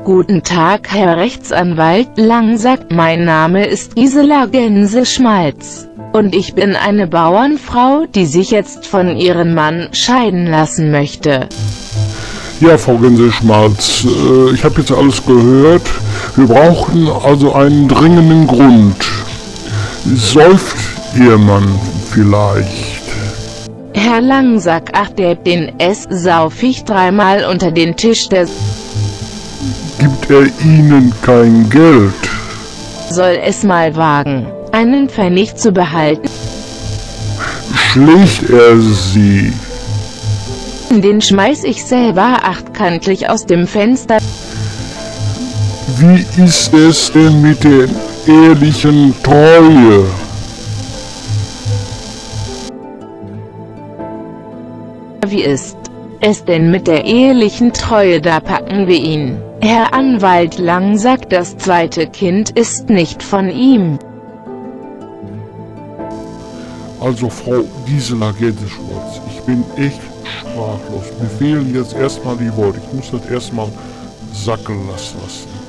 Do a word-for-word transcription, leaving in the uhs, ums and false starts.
Guten Tag, Herr Rechtsanwalt Langsack, mein Name ist Gisela Gänseschmalz. Und ich bin eine Bauernfrau, die sich jetzt von ihrem Mann scheiden lassen möchte. Ja, Frau Gänseschmalz, äh, ich habe jetzt alles gehört. Wir brauchen also einen dringenden Grund. Säuft Ihr Mann vielleicht? Herr Langsack, ach der den S sauf ich dreimal unter den Tisch, der Gibt er Ihnen kein Geld? soll es mal wagen, einen Pfennig zu behalten. Schlägt er Sie? Den schmeiß ich selber achtkantig aus dem Fenster. Wie ist es denn mit der ehrlichen Treue? Wie ist es denn mit der ehelichen Treue? Da packen wir ihn. Herr Anwalt Langsack, das zweite Kind ist nicht von ihm. Also Frau Gisela Gänseschmalz, ich bin echt sprachlos. Mir fehlen jetzt erstmal die Worte. Ich muss das erstmal sacken lassen.